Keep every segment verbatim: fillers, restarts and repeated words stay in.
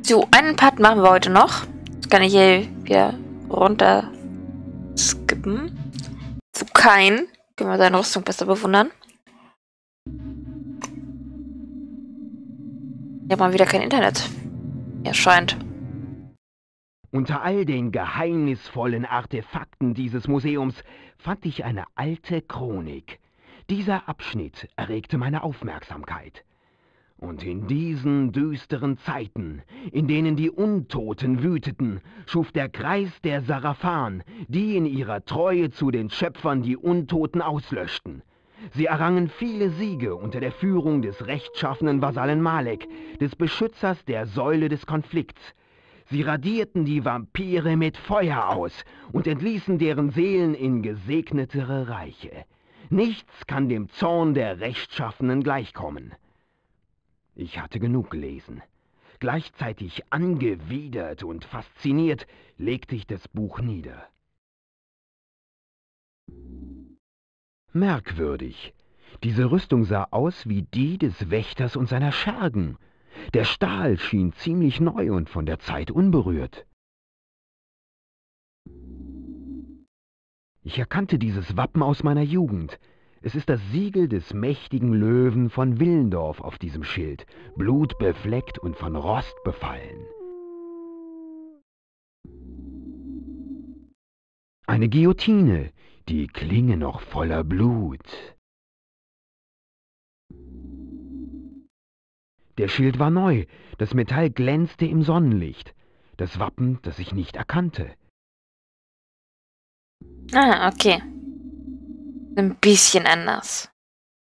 So, einen Part machen wir heute noch. Jetzt kann ich hier wieder runter skippen. Zu Kain. Können wir seine Rüstung besser bewundern. Ich habe mal wieder kein Internet. Erscheint. Unter all den geheimnisvollen Artefakten dieses Museums fand ich eine alte Chronik. Dieser Abschnitt erregte meine Aufmerksamkeit. Und in diesen düsteren Zeiten, in denen die Untoten wüteten, schuf der Kreis der Sarafan, die in ihrer Treue zu den Schöpfern die Untoten auslöschten. Sie errangen viele Siege unter der Führung des rechtschaffenen Vasallen Malek, des Beschützers der Säule des Konflikts. Sie radierten die Vampire mit Feuer aus und entließen deren Seelen in gesegnetere Reiche. Nichts kann dem Zorn der Rechtschaffenen gleichkommen. Ich hatte genug gelesen. Gleichzeitig angewidert und fasziniert legte ich das Buch nieder. Merkwürdig. Diese Rüstung sah aus wie die des Wächters und seiner Schergen. Der Stahl schien ziemlich neu und von der Zeit unberührt. Ich erkannte dieses Wappen aus meiner Jugend. Es ist das Siegel des mächtigen Löwen von Willendorf auf diesem Schild, blutbefleckt und von Rost befallen. Eine Guillotine, die Klinge noch voller Blut. Der Schild war neu, das Metall glänzte im Sonnenlicht, das Wappen, das ich nicht erkannte. Ah, okay. Ein bisschen anders.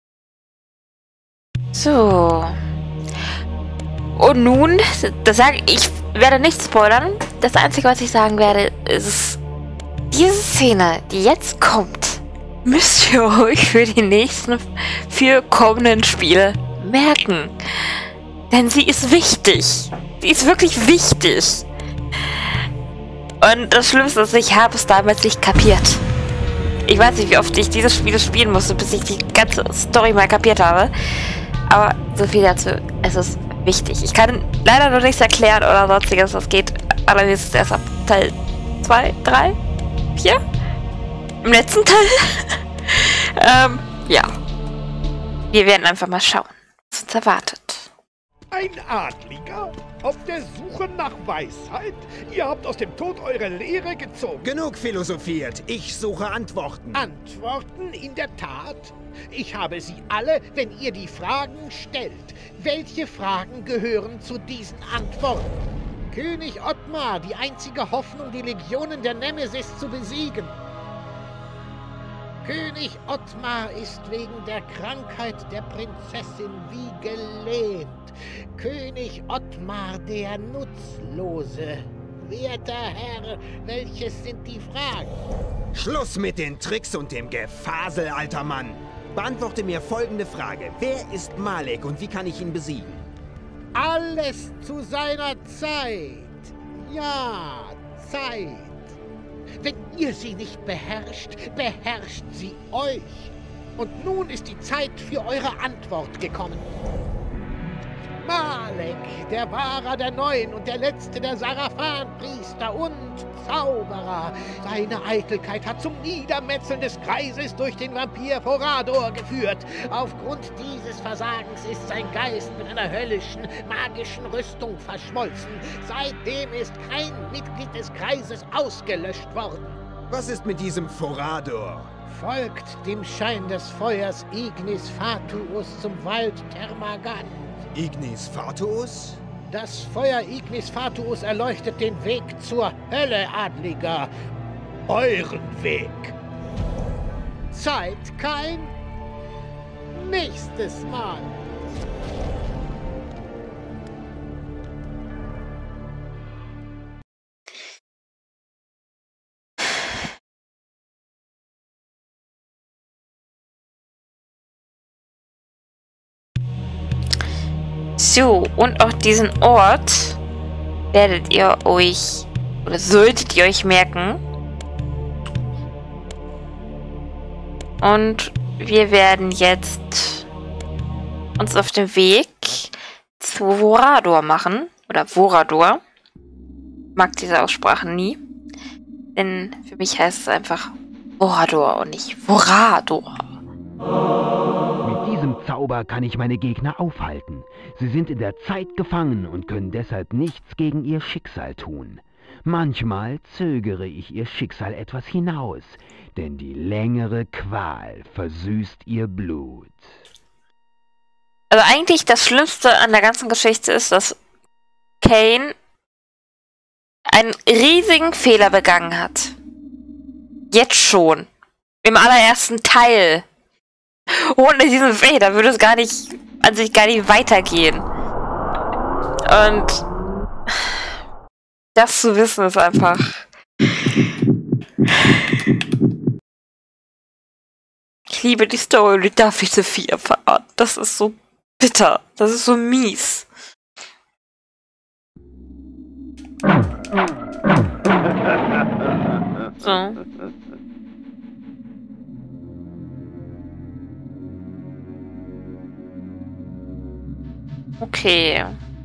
So. Und nun, das sage ich, werde nicht spoilern. Das Einzige, was ich sagen werde, ist, diese Szene, die jetzt kommt, müsst ihr euch für die nächsten vier kommenden Spiele merken. Denn sie ist wichtig. Sie ist wirklich wichtig. Und das Schlimmste ist, ich habe es damals nicht kapiert. Ich weiß nicht, wie oft ich dieses Spiel spielen musste, bis ich die ganze Story mal kapiert habe. Aber so viel dazu. Es ist wichtig. Ich kann leider noch nichts erklären oder sonstiges. Das geht allerdings erst ab Teil zwei, drei, vier? Im letzten Teil? ähm, ja. Wir werden einfach mal schauen, was uns erwartet. Ein Adliger? Auf der Suche nach Weisheit? Ihr habt aus dem Tod eure Lehre gezogen. Genug philosophiert. Ich suche Antworten. Antworten in der Tat? Ich habe sie alle, wenn ihr die Fragen stellt. Welche Fragen gehören zu diesen Antworten? König Ottmar, die einzige Hoffnung, die Legionen der Nemesis zu besiegen. König Ottmar ist wegen der Krankheit der Prinzessin wie gelähmt. König Ottmar der Nutzlose. Werter Herr, welches sind die Fragen? Schluss mit den Tricks und dem Gefasel, alter Mann. Beantworte mir folgende Frage. Wer ist Malek und wie kann ich ihn besiegen? Alles zu seiner Zeit. Ja, Zeit. Wenn ihr sie nicht beherrscht, beherrscht sie euch. Und nun ist die Zeit für eure Antwort gekommen. Malek, der Wahrer der Neuen und der Letzte der Sarafan-Priester und Zauberer. Seine Eitelkeit hat zum Niedermetzeln des Kreises durch den Vampir Forador geführt. Aufgrund dieses Versagens ist sein Geist mit einer höllischen, magischen Rüstung verschmolzen. Seitdem ist kein Mitglied des Kreises ausgelöscht worden. Was ist mit diesem Forador? Folgt dem Schein des Feuers Ignis Fatuus zum Wald Termagant. Ignis Fatuus? Das Feuer Ignis Fatuus erleuchtet den Weg zur Hölle, Adliger. Euren Weg. Zeit kein nächstes Mal. So, und auch diesen Ort werdet ihr euch, oder solltet ihr euch merken. Und wir werden jetzt uns auf den Weg zu Forador machen. Oder Vorador. Mag diese Aussprache nie. Denn für mich heißt es einfach Vorador und nicht Vorador. Mit diesem Zauber kann ich meine Gegner aufhalten. Sie sind in der Zeit gefangen und können deshalb nichts gegen ihr Schicksal tun. Manchmal zögere ich ihr Schicksal etwas hinaus, denn die längere Qual versüßt ihr Blut. Also eigentlich das Schlimmste an der ganzen Geschichte ist, dass Kain einen riesigen Fehler begangen hat. Jetzt schon. Im allerersten Teil. Ohne diesen Fehler würde es gar nicht, an sich gar nicht weitergehen. Und das zu wissen ist einfach... Ich liebe die Story und ich darf nicht so viel erfahren. Das ist so bitter. Das ist so mies. So. Okay.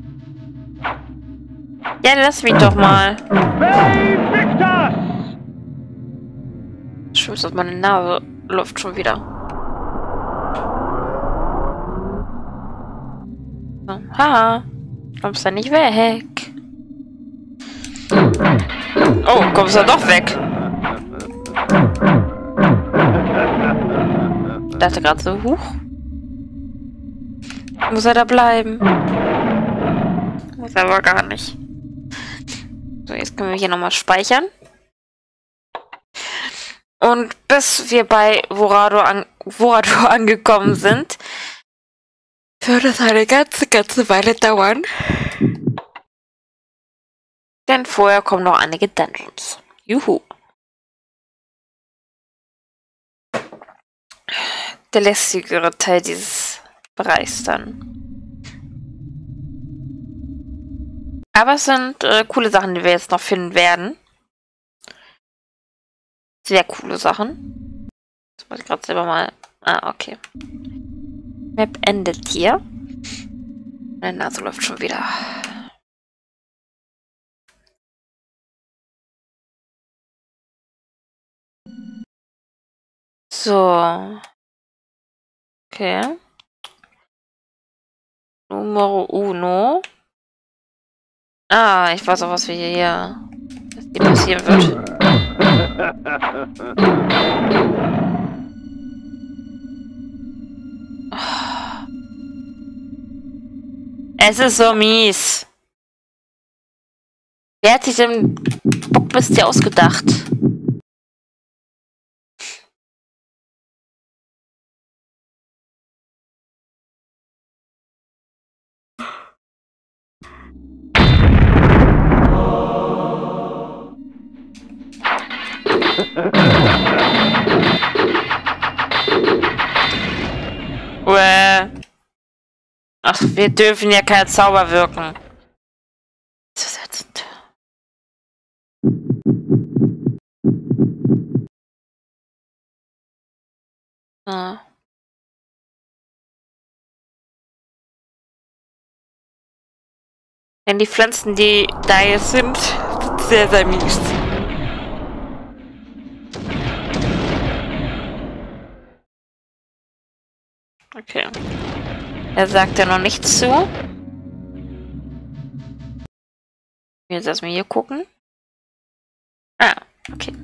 Ja, lass mich doch mal. Scheiße, dass meine Nase läuft schon wieder. So. Haha. Kommst du nicht weg? Oh, kommst du doch weg? Ich dachte gerade so, huch. Muss er da bleiben? Muss aber gar nicht. So, jetzt können wir hier nochmal speichern. Und bis wir bei Vorador, an Vorador angekommen sind, wird es eine ganze, ganze Weile dauern. Denn vorher kommen noch einige Dungeons. Juhu. Der lästigere Teil dieses Bereichs dann. Aber es sind äh, coole Sachen, die wir jetzt noch finden werden. Sehr coole Sachen. Das wollte ich gerade selber mal... Ah, okay. Map endet hier. Meine Nase läuft schon wieder. So. Okay. Numero uno. Ah, ich weiß auch, was wir hier... was hier passieren wird. Es ist so mies. Wer hat sich den Bockmist hier ausgedacht? Uäh. Ach, wir dürfen ja keine Zauber wirken. Zusetzend. Ah. Denn die Pflanzen, die da jetzt sind, sind sehr, sehr mies. Okay. Er sagt ja noch nichts zu. Jetzt erstmal hier gucken. Ah, okay.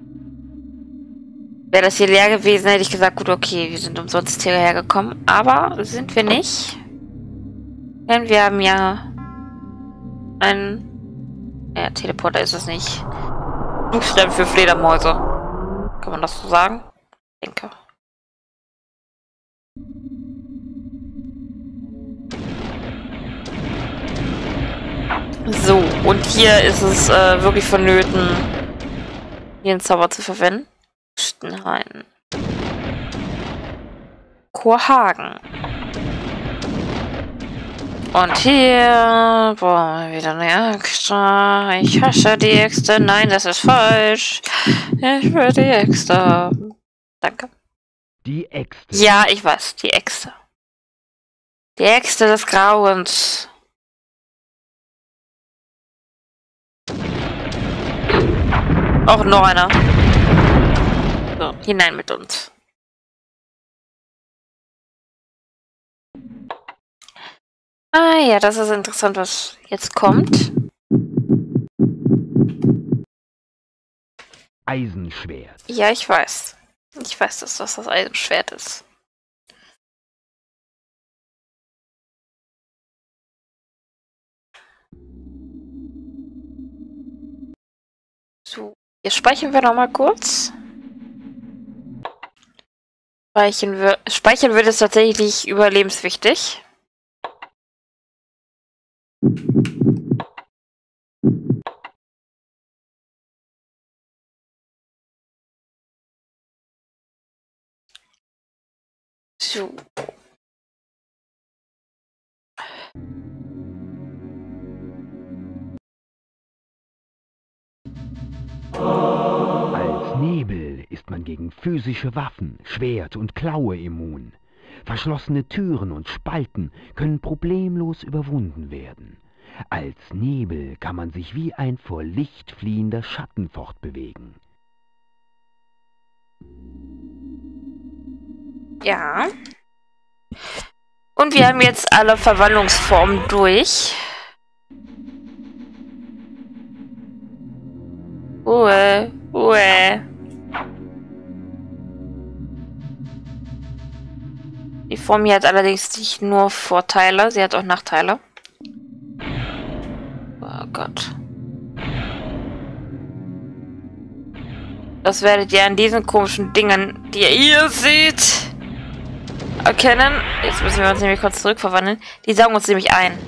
Wäre das hier leer gewesen, hätte ich gesagt, gut, okay, wir sind umsonst hierher gekommen. Aber sind wir nicht. Denn wir haben ja einen... Ja, Teleporter ist es nicht. Flugstein für Fledermäuse. Kann man das so sagen? Ich denke. So, und hier ist es äh, wirklich vonnöten, hier einen Zauber zu verwenden. Stenhain. Chorhagen. Und hier brauchen wir wieder eine Extra. Ich hasse die Äxte. Nein, das ist falsch. Ich will die Äxte. Danke. Die Äxte. Ja, ich weiß, die Äxte. Die Äxte des Grauens. Auch noch einer. So, hinein mit uns. Ah ja, das ist interessant, was jetzt kommt. Eisenschwert. Ja, ich weiß. Ich weiß, dass das das Eisenschwert ist. So, jetzt speichern wir noch mal kurz. Speichern, wir, speichern wird es tatsächlich überlebenswichtig. So. Als Nebel ist man gegen physische Waffen, Schwert und Klaue immun. Verschlossene Türen und Spalten können problemlos überwunden werden. Als Nebel kann man sich wie ein vor Licht fliehender Schatten fortbewegen. Ja. Und wir haben jetzt alle Verwandlungsformen durch. Ruhe, Ruhe. Die Form hier hat allerdings nicht nur Vorteile, sie hat auch Nachteile. Oh Gott. Das werdet ihr an diesen komischen Dingen, die ihr hier seht, erkennen. Jetzt müssen wir uns nämlich kurz zurückverwandeln. Die saugen uns nämlich ein.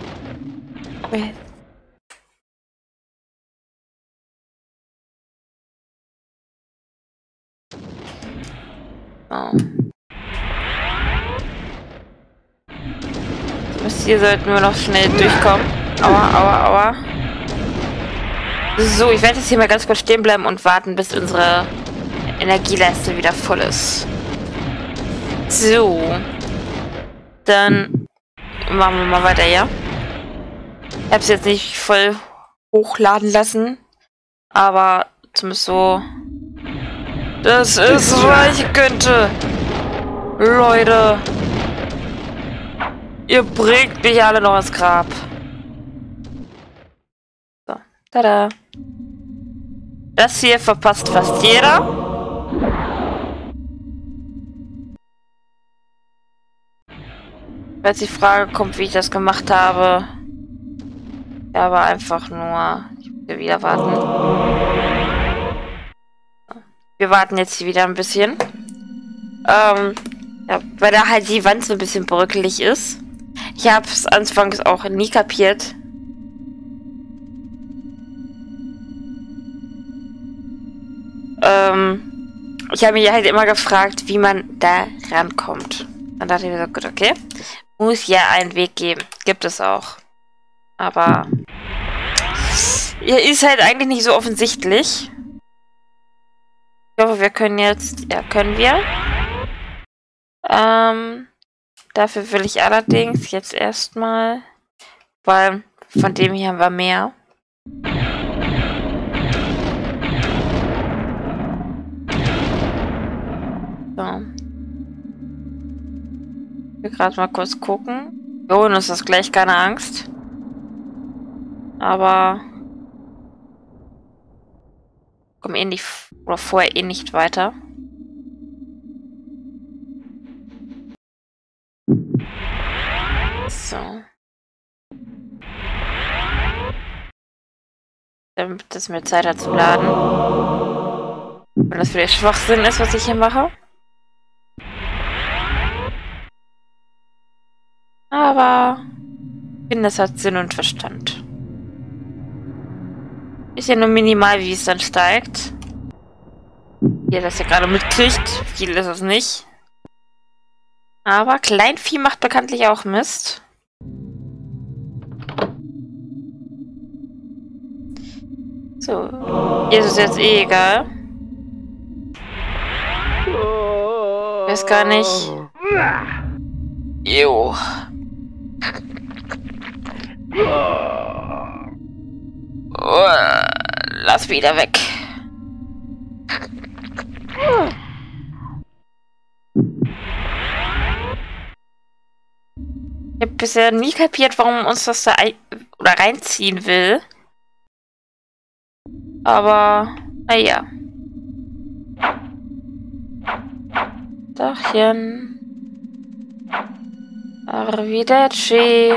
Oh. Bis hier sollten wir noch schnell durchkommen. Aua, aua, aua. So, ich werde jetzt hier mal ganz kurz stehen bleiben und warten, bis unsere Energieleiste wieder voll ist. So. Dann machen wir mal weiter, ja? Ich habe es jetzt nicht voll hochladen lassen, aber zumindest so... Das ist, was ich könnte. Leute. Ihr bringt mich alle noch ins Grab. So. Tada. Das hier verpasst fast jeder. Falls die Frage kommt, wie ich das gemacht habe. Ja, aber einfach nur... Ich will wieder warten. Wir warten jetzt hier wieder ein bisschen. Ähm, ja, weil da halt die Wand so ein bisschen bröckelig ist. Ich habe es anfangs auch nie kapiert. Ähm, ich habe mich halt immer gefragt, wie man da rankommt. Dann dachte ich mir so, gut, okay. Muss ja einen Weg geben. Gibt es auch. Aber... er ist halt eigentlich nicht so offensichtlich. Ich hoffe, wir können jetzt... Ja, können wir. Ähm, dafür will ich allerdings jetzt erstmal... Weil von dem hier haben wir mehr. So. Ich will gerade mal kurz gucken. Oh, und ist das gleich, keine Angst. Aber... Komm eh nicht, oder vorher eh nicht weiter. So. Damit es mir Zeit hat zu laden. Wenn das vielleicht Schwachsinn ist, was ich hier mache. Aber ich finde, das hat Sinn und Verstand. Ist ja nur minimal, wie es dann steigt. Ihr das ja gerade mitkriegt. Viel ist es nicht. Aber Kleinvieh macht bekanntlich auch Mist. So. Ihr ist es jetzt eh egal. Ich weiß gar nicht. Jo. Oh, lass wieder weg. bisher nie kapiert, warum uns das da ein oder reinziehen will. Aber, naja. Dachchen. Arrivederci.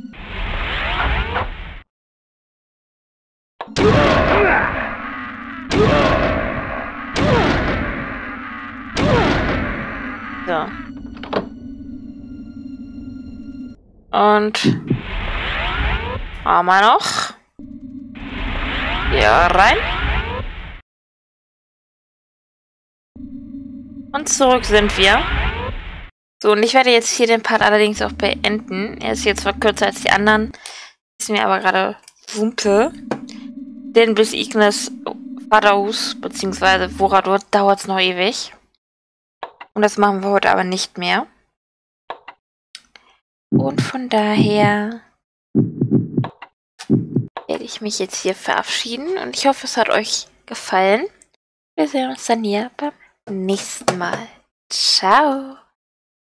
So. Und haben wir noch. Hier rein. Und zurück sind wir. So, und ich werde jetzt hier den Part allerdings auch beenden. Er ist jetzt zwar kürzer als die anderen. Ist mir aber gerade Wumpe. Denn bis Ignis Vaterhus bzw. Vorador dauert es noch ewig. Und das machen wir heute aber nicht mehr. Und von daher werde ich mich jetzt hier verabschieden. Und ich hoffe, es hat euch gefallen. Wir sehen uns dann hier beim nächsten Mal. Ciao.